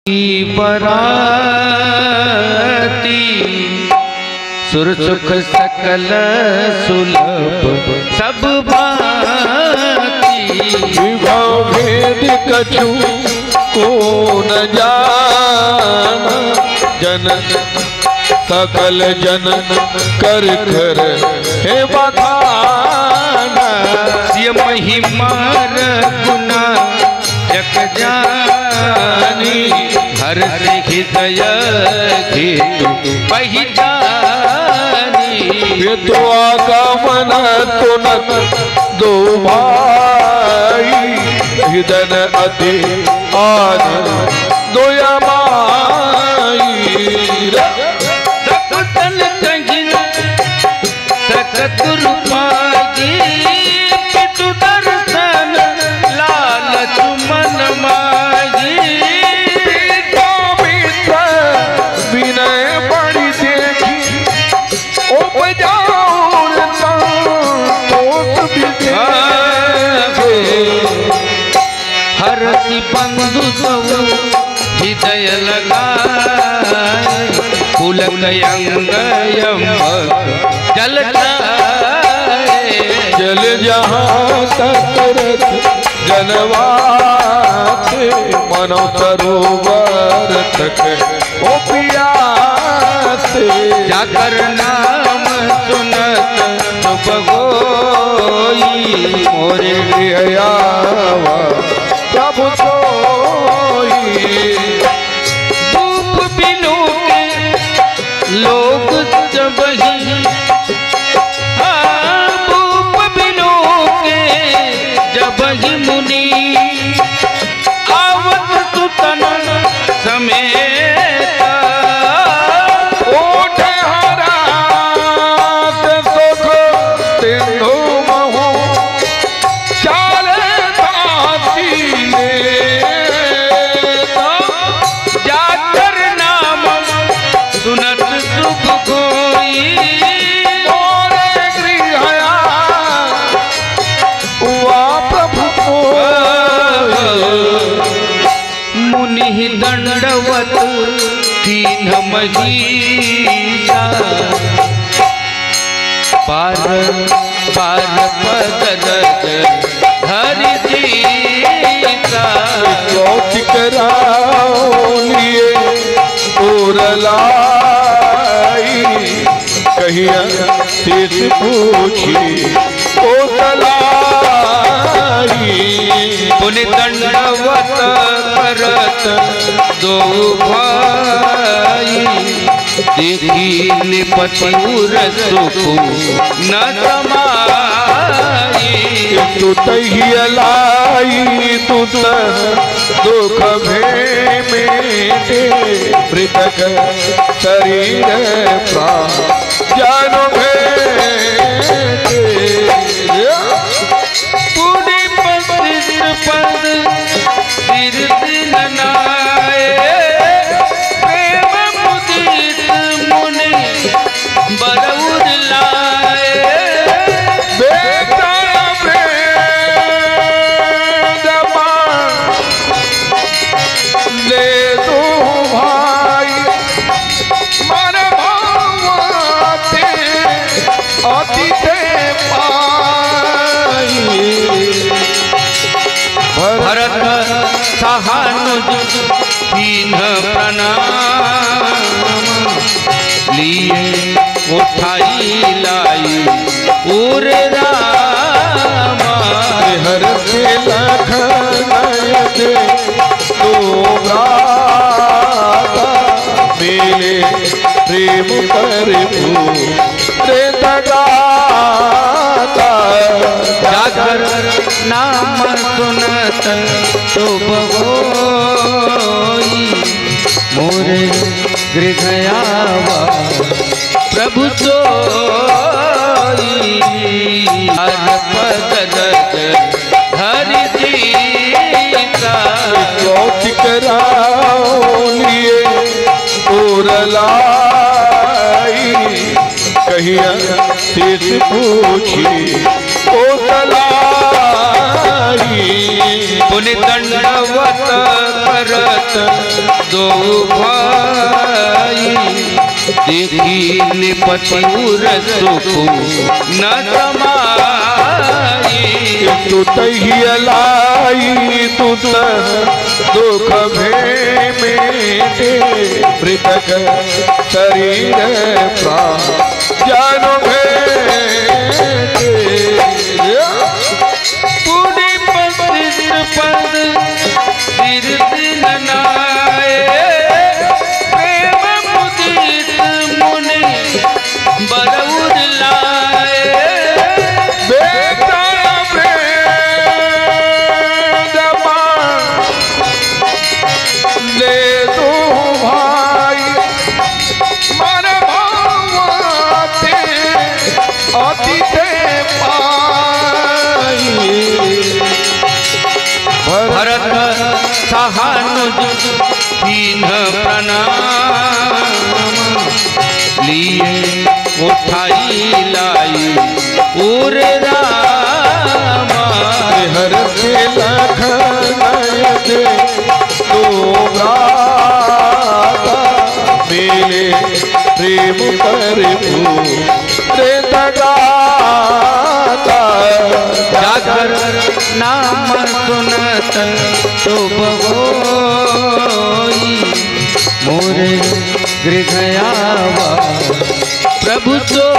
बराती सुर सुख सकल सुलभ सब भांति विभव भेद कछु को न जान जन सकल जन कर कर हे बखान ये महिमा गुना जग जानी हर से हृदय हेतु पहचानी तो आगमन तुनक दो भाई हृदय अति आनंद दोया माई सकतन कंगिन सकत रूपागी पितु दर्शन लाल चुमन मागी विनय बड़ी देखी हरसी बंधु हृदय लगाए पुलक अंगयम जल जल जहाँ तक जनवात मनो सरोवर तक ओ पियास जाकर नाम सुनत बगोई मोरे आवा प्रभु सोई धूप बिनु के लोग जब ही धूप बिनु के जब ही मुनि आवत सुतन समेत ओठ हरा सुख तेनो महु चाले दाती जाकर नाम सुनत सुख कोई मोरे गृहया हुआ प्रभु को मुनि दंडवत तीन महीसा पार पार पद हरि जीता कौशिक लिए और लाई कहिया शेष पूछी ओ तलाई मुनि दंडवत करत दो भाई देखी निपति उर सुख न समाई तू तहिलाई तू दुख भेटे मृतक शरीर प्राण जानो भेटे पूरी प्रसिद्ध पद सिर दिन नाए प्रेम मुदित मुनि बरउर लाए बेटा प्रेम ले दो भाई मन भावते अतिथे पाई भरत सहानुज कीन्ह प्रणाम लिए उठाई लाई उर रामा हर के लखन दे तो गाता मेरे प्रेम प्रभु रे तगाता जागर नाम सुनत तो बहोई मोरे गृहयावा प्रभु सोई हर पद हरि जीता कौशिक लिए और लाई कहिया शेष पूछी ओ तलाई पुनि दंडवत करत दो भाई देखी निपति उर सुख न समाई। तू तही लाई तू दुख भेटे मृतक शरीर प्राण जानो भेटे। पूरी पसित पद तीर्थ ननाए प्रेम मुदित मुनि बरउर लाए। बेटा प्रेम ले दो भाई मन भावते अतिथे पाई। भरत सहानुज कीन्ह प्रणाम लिए उठाई लाई उर रामा। हर के लखन दे तो गाता मेरे प्रेम प्रभु रे गाता। जागर नाम सुनत शुभ होई मोरे गृह आवा प्रभु तो